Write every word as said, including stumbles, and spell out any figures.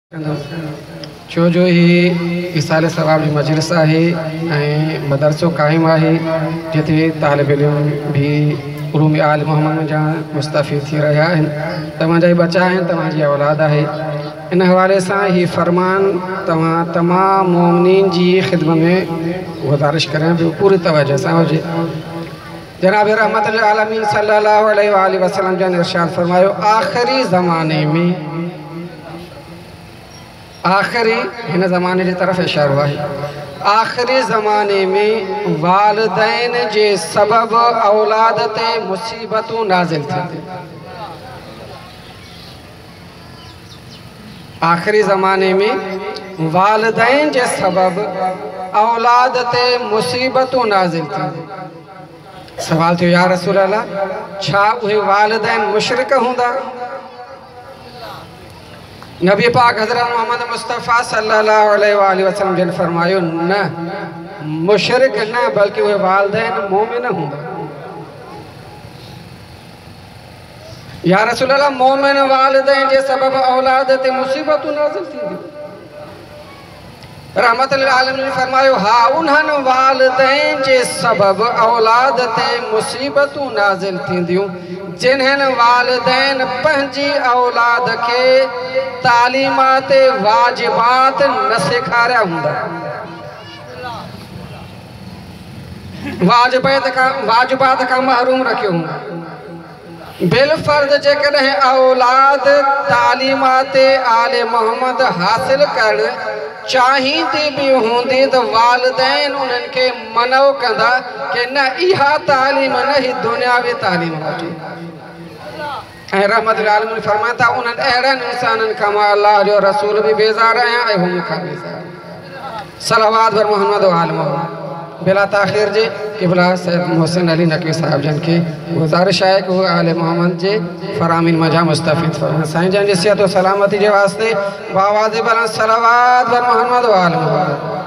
छो जो ही इसाले सवाब जी मजलिस है ऐं मदरसो क़ाइम है जिते तालिब इल्म भी उलूम आल मोहम्मद जा मुस्तफ़ीद थी रहा हैं। तव्हां जा बच्चा हैं, तव्हां जी औलाद है। इन हवाले से ही फरमान तव्हां तमाम मोमिनीन जी खिदमत में गुजारिश करें जो पूरी तवज्जो से हो जे। जनाब रहमतुल आलमीन सल्लल्लाहु अलैहि वसल्लम जन इरशाद फरमायो, आखिरी ज़माने में आखिरी इन ज़माने की तरफ इशारो है। आखिरी ज़माने में वालिदैन जे सबब औलाद ते मुसीबतूं नाज़िल थी। आखिरी ज़माने में वालिदैन जे सबब औलाद ते मुसीबतूं नाज़िल थी। सवाल थियो, या रसूल अल्लाह, छा उहे वालिदैन मुशरिक हुंदा? नबी पाक हज़रत मोहम्मद मुस्तफ़ा सल्लल्लाहु अलैहि वसल्लम जन फरमायो, न मुशरिक न बल्कि वह वालिदैन मोमिन हुंदा। या रसूल अल्लाह, मोमिन वालिदैन जे सबब औलाद ते मुसीबतूं नाज़िल थींदियूं? रहमतुल आलमीन ने फरमायो, हा उन्हनि वालिदैन जे सबब औलाद ते मुसीबतूं नाज़िल थींदियूं जिन्हनि वालिदैन पंहिंजी औलाद के तालीमात वाजिबात न सेखारिया हूंदा। वाजिबात का वाजिबात का महरूम रखियो हूंदा। बिलफर्ज जेकॾहिं औलाद तालीमात आले मोहम्मद हासिल कर चाहींदी भी हूंदी तो वालिदैन उन्हनि के मनो कंदा कि न इहा तालीम न ही दुनियावी तालीम वठी। ऐं रहमतुल आलमीन फरमाता था, उन्हनि अहिड़नि इंसाननि खां मां अल्लाह जो रसूल भी बेज़ार आहियां ऐं हू मूंखां बेज़ार। सलावत वर मोहम्मद व आल मोहम्मद। बिला ताख़िर जे क़िबला सैयद मोहसिन अली नक़वी साहब जन के गुज़ारिश है कि वो आले मोहम्मद जे फरामीन मजा मुस्तफ़ीद फरमाए। साईं जन जी सिहत व सलामती के वास्ते बावाज़ बुलंद सलावत वर मोहम्मद व आल मोहम्मद।